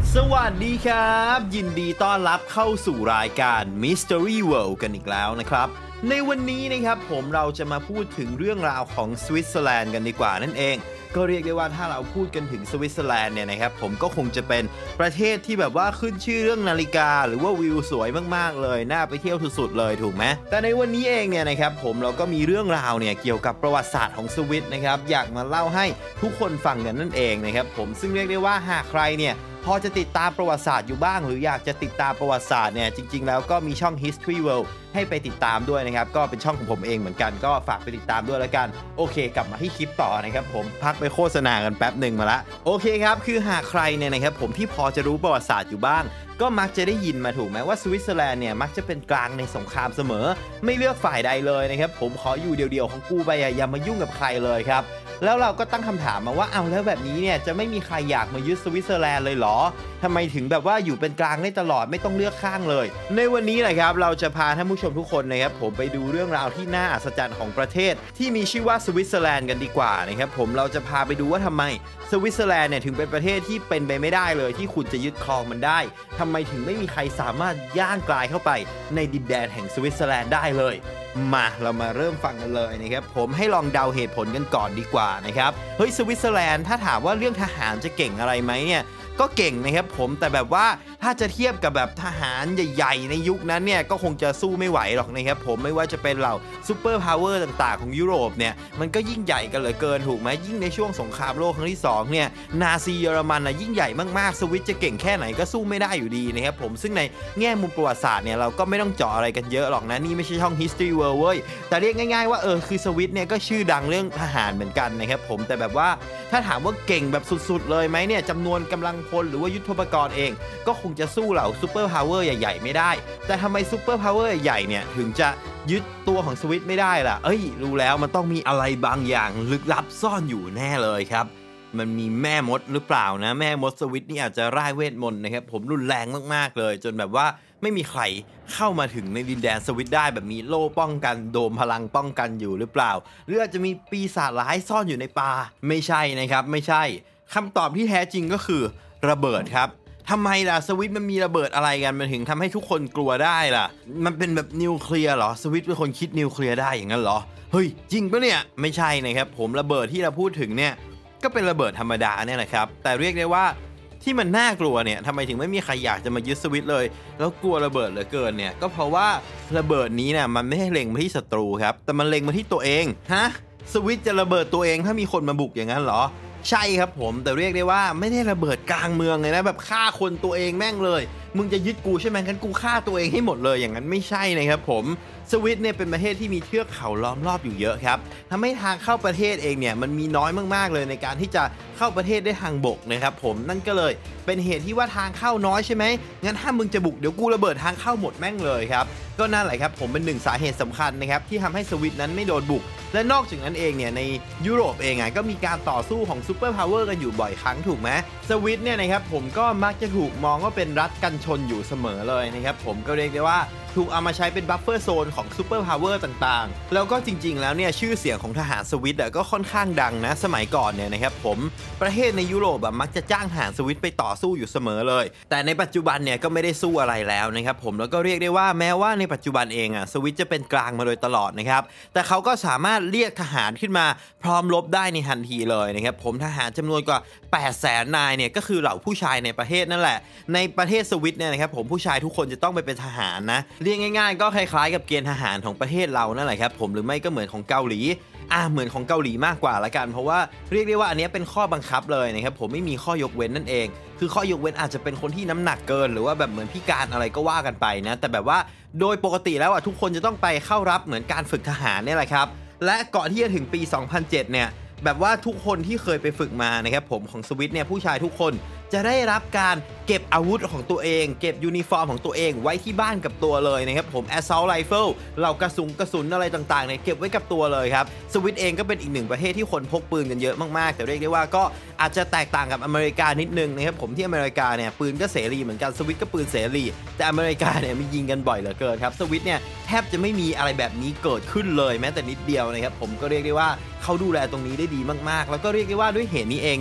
สวัสดีครับยินดีต้อนรับเข้าสู่รายการ Mystery World กันอีกแล้วนะครับในวันนี้นะครับเราจะมาพูดถึงเรื่องราวของสวิตเซอร์แลนด์กันดีกว่านั่นเองก็เรียกได้ว่าถ้าเราพูดกันถึงสวิตเซอร์แลนด์เนี่ยนะครับผมก็คงจะเป็นประเทศที่แบบว่าขึ้นชื่อเรื่องนาฬิกาหรือว่าวิวสวยมากๆเลยน่าไปเที่ยวสุดๆเลยถูกไหมแต่ในวันนี้เองเนี่ยนะครับเราก็มีเรื่องราวเนี่ยเกี่ยวกับประวัติศาสตร์ของสวิตนะครับอยากมาเล่าให้ทุกคนฟังกันนั่นเองนะครับซึ่งเรียกได้ว่าหากใครเนี่ยพอจะติดตามประวัติศาสตร์อยู่บ้างหรืออยากจะติดตามประวัติศาสตร์เนี่ยจริงๆแล้วก็มีช่อง History World ให้ไปติดตามด้วยนะครับก็เป็นช่องของผมเองเหมือนกันก็ฝากไปติดตามด้วยแล้วกันโอเคกลับมาที่คลิปต่อนะครับผมพักไปโฆษณากันแป๊บหนึ่งมาละโอเคครับคือหากใครเนี่ยนะครับที่พอจะรู้ประวัติศาสตร์อยู่บ้างก็มักจะได้ยินมาถูกไหมว่าสวิตเซอร์แลนด์เนี่ยมักจะเป็นกลางในสงครามเสมอไม่เลือกฝ่ายใดเลยนะครับผมขออยู่เดียวๆของกูไปอย่ามายุ่งกับใครเลยครับแล้วเราก็ตั้งคำถามมาว่าเอาแล้วแบบนี้เนี่ยจะไม่มีใครอยากมายึดสวิตเซอร์แลนด์เลยเหรอทำไมถึงแบบว่าอยู่เป็นกลางได้ตลอดไม่ต้องเลือกข้างเลยในวันนี้นะครับเราจะพาท่านผู้ชมทุกคนนะครับไปดูเรื่องราวที่น่าอัศจรรย์ของประเทศที่มีชื่อว่าสวิตเซอร์แลนด์กันดีกว่านะครับเราจะพาไปดูว่าทำไมสวิตเซอร์แลนด์เนี่ยถึงเป็นประเทศที่เป็นไปไม่ได้เลยที่คุณจะยึดครองมันได้ทำไมถึงไม่มีใครสามารถย่างกลายเข้าไปในดินแดนแห่งสวิตเซอร์แลนด์ได้เลยมาเรามาเริ่มฟังกันเลยนะครับให้ลองเดาเหตุผลกันก่อนดีกว่านะครับสวิตเซอร์แลนด์ถ้าถามว่าเรื่องทหารจะเก่งอะไรไหมเนี่ยก็เก่งนะครับแต่แบบว่าถ้าจะเทียบกับแบบทหารใหญ่ๆในยุคนั้นเนี่ยก็คงจะสู้ไม่ไหวหรอกนะครับไม่ว่าจะเป็นเหล่าซูเปอร์พาวเวอร์ต่างๆของยุโรปเนี่ยมันก็ยิ่งใหญ่กันเหลือเกินถูกไหมยิ่งในช่วงสงครามโลกครั้งที่2เนี่ยนาซีเยอรมันยิ่งใหญ่มากๆสวิตจะเก่งแค่ไหนก็สู้ไม่ได้อยู่ดีนะครับซึ่งในแง่มุมประวัติศาสตร์เนี่ยเราก็ไม่ต้องเจาะอะไรกันเยอะหรอกนะนี่ไม่ใช่ช่อง History World เว้ยแต่เรียกง่ายๆว่าคือสวิตเนี่ยก็ชื่อดังเรื่องทหารเหมือนกันนะครับแต่แบบว่าถ้าถามว่าเก่งแบบสุดๆเลยไหมเนี่ยจำนวนกำลังพลหรือว่ายุทโธปกรณ์เองก็คงจะสู้เหล่าซูเปอร์พาวเวอร์ใหญ่ๆไม่ได้แต่ทำไมซูเปอร์พาวเวอร์ใหญ่เนี่ยถึงจะยึดตัวของสวิตไม่ได้ล่ะรู้แล้วมันต้องมีอะไรบางอย่างลึกลับซ่อนอยู่แน่เลยครับมันมีแม่มดหรือเปล่านะแม่มดสวิตนี่อาจจะร่ายเวทมนต์นะครับรุนแรงมากๆเลยจนแบบว่าไม่มีใครเข้ามาถึงในดินแดนสวิตได้แบบมีโล่ป้องกันโดมพลังป้องกันอยู่หรือเปล่าหรืออาจจะมีปีศาจร้ายซ่อนอยู่ในป่าไม่ใช่นะครับไม่ใช่คำตอบที่แท้จริงก็คือระเบิดครับทำไมล่ะสวิตมันมีระเบิดอะไรกันมันถึงทำให้ทุกคนกลัวได้ล่ะมันเป็นแบบนิวเคลียร์เหรอสวิตเป็นคนคิดนิวเคลียร์ได้อย่างนั้นเหรอเฮ้ยจริงปะเนี่ยไม่ใช่นะครับระเบิดที่เราพูดถึงเนี่ยก็เป็นระเบิดธรรมดาเนี่ยแหละครับแต่เรียกได้ว่าที่มันน่ากลัวเนี่ยทำไมถึงไม่มีใครอยากจะมายึดสวิตเลยแล้วกลัวระเบิดเหลือเกินเนี่ยก็เพราะว่าระเบิดนี้เนี่ยมันไม่ได้เล็งมาที่ศัตรูครับแต่มันเล็งมาที่ตัวเองฮะสวิตจะระเบิดตัวเองถ้ามีคนมาบุกอย่างนั้นเหรอใช่ครับแต่เรียกได้ว่าไม่ได้ระเบิดกลางเมืองเลยนะแบบฆ่าคนตัวเองแม่งเลยมึงจะยึดกูใช่ไหมงั้นกูฆ่าตัวเองให้หมดเลยอย่างนั้นไม่ใช่นะครับสวิตเนี่ยเป็นประเทศที่มีเทือกเขาล้อมรอบอยู่เยอะครับทำให้ทางเข้าประเทศเองเนี่ยมันมีน้อยมากๆเลยในการที่จะเข้าประเทศได้ทางบกนะครับนั่นก็เลยเป็นเหตุที่ว่าทางเข้าน้อยใช่ไหมงั้นถ้ามึงจะบุกเดี๋ยวกูระเบิดทางเข้าหมดแม่งเลยครับก็นั่นแหละครับเป็นหนึ่งสาเหตุสำคัญนะครับที่ทำให้สวิตนั้นไม่โดนบุกและนอกจากนั้นเองเนี่ยในยุโรปเองก็มีการต่อสู้ของซูเปอร์พาวเวอร์กันอยู่บ่อยครั้งถูกไหมสวิตเนี่ยนะครับก็มักจะถูกมองว่าเป็นรัฐกันชนอยู่เสมอเลยนะครับก็เรียกได้ว่าถูกเอามาใช้เป็นบัฟเฟอร์โซนของซูเปอร์พาวเวอร์ต่างๆแล้วก็จริงๆแล้วเนี่ยชื่อเสียงของทหารสวิตก็ค่อนข้างดังนะสมัยก่อนเนี่ยนะครับประเทศในยุโรปมักจะจ้างทหารสวิตไปต่อสู้อยู่เสมอเลยแต่ในปัจจุบันเนี่ยก็ไม่ได้สู้อะไรแล้วนะครับแล้วก็เรียกได้ว่าแม้ว่าในปัจจุบันเองสวิตจะเป็นกลางมาโดยตลอดนะครับแต่เขาก็สามารถเรียกทหารขึ้นมาพร้อมรบได้ในทันทีเลยนะครับทหารจำนวนกว่า 800,000 นายเนี่ยก็คือเหล่าผู้ชายในประเทศนั่นแหละในประเทศสวิตเนี่ยนะครับผู้ชายทุกคนจะต้องไปเป็นทหารนะเรียกง่ายๆก็คล้ายๆกับเกณฑ์ทหารของประเทศเรานั่นแหละครับหรือไม่ก็เหมือนของเกาหลีเหมือนของเกาหลีมากกว่าละกันเพราะว่าเรียกได้ว่าอันนี้เป็นข้อบังคับเลยนะครับไม่มีข้อยกเว้นนั่นเองคือข้อยกเว้นอาจจะเป็นคนที่น้ำหนักเกินหรือว่าแบบเหมือนพิการอะไรก็ว่ากันไปนะแต่แบบว่าโดยปกติแล้วทุกคนจะต้องไปเข้ารับเหมือนการฝึกทหารเนี่ยแหละครับและก่อนที่จะถึงปี 2007 เนี่ยแบบว่าทุกคนที่เคยไปฝึกมานะครับของสวิตเนี่ยผู้ชายทุกคนจะได้รับการเก็บอาวุธของตัวเองเก็บยูนิฟอร์มของตัวเองไว้ที่บ้านกับตัวเลยนะครับassault rifle เหล่ากระสุนอะไรต่างๆเนี่ยเก็บไว้กับตัวเลยครับสวิตเองก็เป็นอีกหนึ่งประเทศที่คนพกปืนกันเยอะมากๆแต่เรียกได้ว่าก็อาจจะแตกต่างกับอเมริกานิดนึงนะครับที่อเมริกาเนี่ยปืนก็เสรีเหมือนกันสวิตก็ปืนเสรีแต่อเมริกาเนี่ยมียิงกันบ่อยเหลือเกินครับสวิตเนี่ยแทบจะไม่มีอะไรแบบนี้เกิดขึ้นเลยแม้แต่นิดเดียวนะครับก็เรียกได้ว่าเขาดูแลตรงนี้ได้ดีมากๆแล้วก็เรียกได้ว่าด้วยเหตุนี้เองเนี่ยท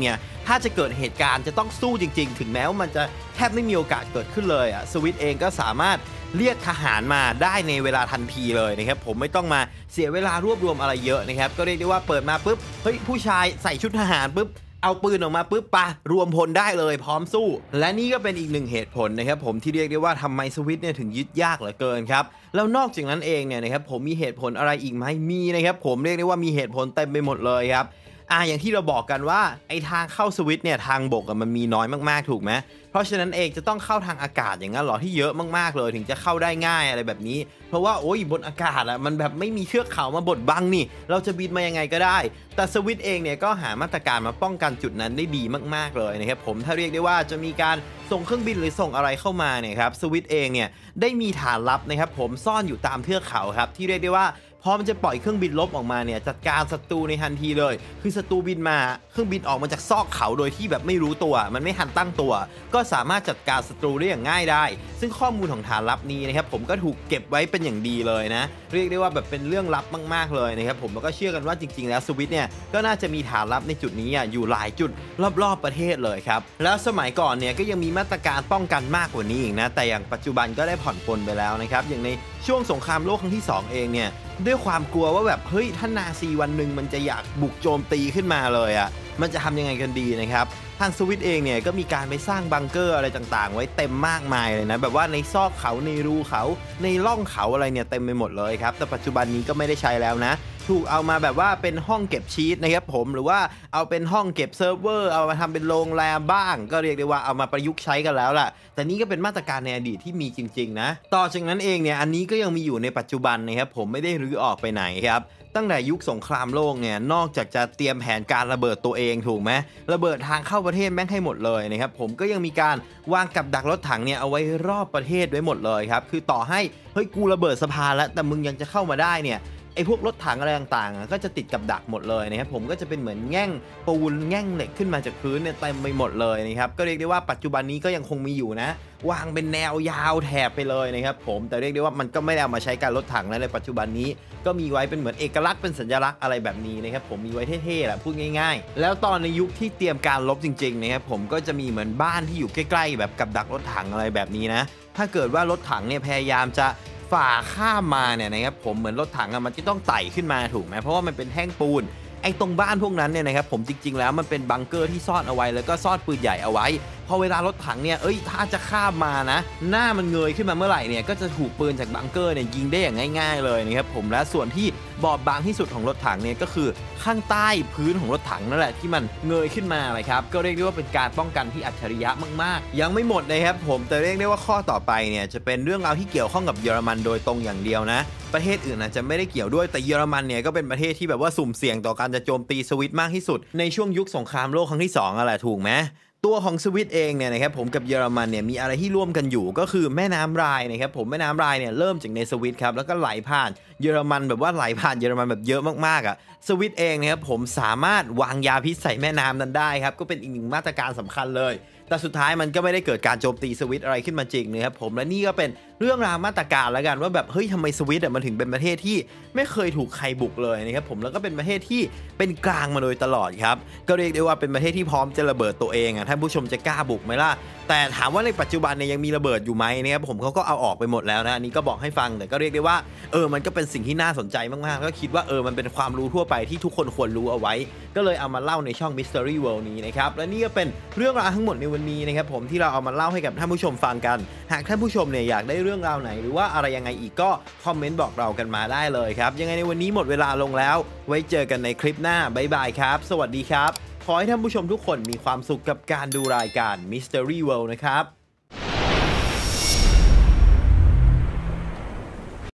ถ้าจะเกิดเหตุการณ์จะต้องสู้จริงๆถึงแม้ว่ามันจะแทบไม่มีโอกาสเกิดขึ้นเลยสวิตเองก็สามารถเรียกทหารมาได้ในเวลาทันทีเลยนะครับผมไม่ต้องมาเสียเวลารวบรวมอะไรเยอะนะครับก็เรียกได้ว่าเปิดมาปุ๊บเฮ้ยผู้ชายใส่ชุดทหารปุ๊บเอาปืนออกมาปุ๊บปะรวมพลได้เลยพร้อมสู้และนี่ก็เป็นอีกหนึ่งเหตุผลนะครับผมที่เรียกได้ว่าทำไมสวิตเนี่ยถึงยึดยากเหลือเกินครับแล้วนอกจากนั้นเองเนี่ยนะครับผมมีเหตุผลอะไรอีกไหมมีนะครับผมเรียกได้ว่ามีเหตุผลเต็มไปหมดเลยครับอย่างที่เราบอกกันว่าไอทางเข้าสวิตเนี่ยทางบกมันมีน้อยมากๆถูกไหมเพราะฉะนั้นเองจะต้องเข้าทางอากาศอย่างนั้นหรอที่เยอะมากๆเลยถึงจะเข้าได้ง่ายอะไรแบบนี้เพราะว่าโอ้ยบนอากาศมันแบบไม่มีเชือกเขามาบดบังนี่เราจะบินมายังไงก็ได้แต่สวิตเองเนี่ยก็หามาตรการมาป้องกันจุดนั้นได้ดีมากๆเลยนะครับผมถ้าเรียกได้ว่าจะมีการส่งเครื่องบินหรือส่งอะไรเข้ามาเนี่ยครับสวิตเองเนี่ยได้มีฐานลับนะครับผมซ่อนอยู่ตามเทือกเขาครับที่เรียกได้ว่าพอมันจะปล่อยเครื่องบินลบออกมาเนี่ยจัดการศัตรูในทันทีเลยคือศัตรูบินมาเครื่องบินออกมาจากซอกเขาโดยที่แบบไม่รู้ตัวมันไม่ทันตั้งตัวก็สามารถจัดการศัตรูได้อย่างง่ายได้ซึ่งข้อมูลของฐานลับนี้นะครับผมก็ถูกเก็บไว้เป็นอย่างดีเลยนะเรียกได้ว่าแบบเป็นเรื่องลับมากๆเลยนะครับผมแล้วก็เชื่อกันว่าจริงๆแล้วสวิตเนี่ยก็น่าจะมีฐานลับในจุดนี้อยู่หลายจุดรอบๆประเทศเลยครับแล้วสมัยก่อนเนี่ยก็ยังมีมาตรการป้องกันมากกว่านี้อีกนะแต่อย่างปัจจุบันก็ได้ผ่อนปลนไปแล้วนะครับอย่างในช่วงสงครามโลกครั้งที่2เองเนี่ยด้วยความกลัวว่าแบบเฮ้ยถ้านาซีวันหนึ่งมันจะอยากบุกโจมตีขึ้นมาเลยมันจะทำยังไงกันดีนะครับทางสวิตเองเนี่ยก็มีการไปสร้างบังเกอร์อะไรต่างๆไว้เต็มมากมายเลยนะแบบว่าในซอกเขาในรูเขาในร่องเขาอะไรเนี่ยเต็มไปหมดเลยครับแต่ปัจจุบันนี้ก็ไม่ได้ใช้แล้วนะถูกเอามาแบบว่าเป็นห้องเก็บชีทนะครับผมหรือว่าเอาเป็นห้องเก็บเซิร์ฟเวอร์เอามาทำเป็นโรงแรมบ้างก็เรียกได้ว่าเอามาประยุกต์ใช้กันแล้วล่ะแต่นี่ก็เป็นมาตรการในอดีตที่มีจริงๆนะต่อจากนั้นเองเนี่ยอันนี้ก็ยังมีอยู่ในปัจจุบันนะครับผมไม่ได้รื้อออกไปไหนครับตั้งแต่ยุคสงครามโลกเนี่ยนอกจากจะเตรียมแผนการระเบิดตัวเองถูกไหมระเบิดทางเข้าประเทศแม่งให้หมดเลยนะครับผมก็ยังมีการวางกับดักรถถังเนี่ยเอาไว้รอบประเทศไว้หมดเลยครับคือต่อให้เฮ้ยกูระเบิดสะพานแล้วแต่มึงยังจะเข้ามาได้เนี่ยไอ้พวกรถถังอะไรต่างๆก็จะติดกับดักหมดเลยนะครับผมก็จะเป็นเหมือนแง่งปูนแง่งเหล็กขึ้นมาจากพื้นเนี่ยเต็มไปหมดเลยนะครับก็เรียกได้ว่าปัจจุบันนี้ก็ยังคงมีอยู่นะวางเป็นแนวยาวแถบไปเลยนะครับผมแต่เรียกได้ว่ามันก็ไม่ได้เอามาใช้การรถถังแล้วในปัจจุบันนี้ก็มีไว้เป็นเหมือนเอกลักษณ์เป็นสัญลักษณ์อะไรแบบนี้นะครับผมมีไว้เท่ๆแหละพูดง่ายๆแล้วตอนในยุคที่เตรียมการรบจริงๆนะครับผมก็จะมีเหมือนบ้านที่อยู่ใกล้ๆแบบกับดักรถถังอะไรแบบนี้นะถ้าเกิดว่ารถถังเนี่ยพยายามจะฝ่าข้ามมาเนี่ยนะครับผมเหมือนรถถังมันจะต้องไต่ขึ้นมาถูกไหมเพราะว่ามันเป็นแท่งปูนไอ้ตรงบ้านพวกนั้นเนี่ยนะครับผมจริงๆแล้วมันเป็นบังเกอร์ที่ซ่อนเอาไว้แล้วก็ซ่อนปืนใหญ่เอาไว้พอเวลารถถังเนี่ยถ้าจะข้ามมานะหน้ามันเงยขึ้นมาเมื่อไหร่เนี่ยก็จะถูกปืนจากบังเกอร์เนี่ยยิงได้อย่างง่ายๆเลยนะครับผมและส่วนที่บอบบางที่สุดของรถถังเนี่ยก็คือข้างใต้พื้นของรถถังนั่นแหละที่มันเงยขึ้นมาเลยครับก็เรียกได้ว่าเป็นการป้องกันที่อัจฉริยะมากๆยังไม่หมดนะครับผมแต่เรียกได้ว่าข้อต่อไปเนี่ยจะเป็นเรื่องราวที่เกี่ยวข้องกับเยอรมันโดยตรงอย่างเดียวนะประเทศอื่นอาจจะไม่ได้เกี่ยวด้วยแต่เยอรมันเนี่ยก็เป็นประเทศที่แบบว่าสุ่มเสี่ยงต่อการจะโจมตีสวิตมากที่สุดในช่วงยุคสงครามโลกครั้งที่2แหละถูกไหมตัวของสวิตเองเนี่ยนะครับผมกับเยอรมันเนี่ยมีอะไรที่ร่วมกันอยู่ก็คือแม่น้ำไรน์นะครับผมแม่น้ำไรน์เนี่ยเริ่มจากในสวิตครับแล้วก็ไหลผ่านเยอรมันแบบว่าไหลผ่านเยอรมันแบบเยอะมากๆสวิตเองนะครับผมสามารถวางยาพิษใส่แม่น้ำนั้นได้ครับก็เป็นอีกหนึ่งมาตรการสำคัญเลยแต่สุดท้ายมันก็ไม่ได้เกิดการโจมตีสวิตอะไรขึ้นมาจริงนะครับผมและนี่ก็เป็นเรื่องราวมาตรการแล้วกันว่าแบบเฮ้ยทำไมสวิตมันถึงเป็นประเทศที่ไม่เคยถูกใครบุกเลยนะครับผมแล้วก็เป็นประเทศที่เป็นกลางมาโดยตลอดครับก็เรียกได้ว่าเป็นประเทศที่พร้อมจะระเบิดตัวเองท่านผู้ชมจะกล้าบุกไหมล่ะแต่ถามว่าในปัจจุบันเนี่ยยังมีระเบิดอยู่ไหมนะครับผมเขาก็เอาออกไปหมดแล้วนะอันนี้ก็บอกให้ฟังแต่ก็เรียกได้ว่ามันก็เป็นสิ่งที่น่าสนใจมากๆก็คิดว่ามันเป็นความรู้ทั่วไปที่ทุกคนควรรู้เอาไว้ก็เลยเอามาเล่าในช่อง Mystery World นี้นะครับและนี่ก็เป็นเรื่องราวทั้งหมดในวันนี้นะครับผมที่เราเอามาเล่าให้กับท่านผู้ชมฟังกันหากท่านผู้ชมเนี่ยอยากได้เรื่องราวไหนหรือว่าอะไรยังไงอีกก็คอมเมนต์บอกเรากันมาได้เลยครับยังไงในวันนี้หมดเวลาลงแล้วไว้เจอกันในคลิปหน้าบ๊ายบายครับสวัสดีครับขอให้ท่านผู้ชมทุกคนมีความสุขกับการดูรายการ Mystery World นะครับ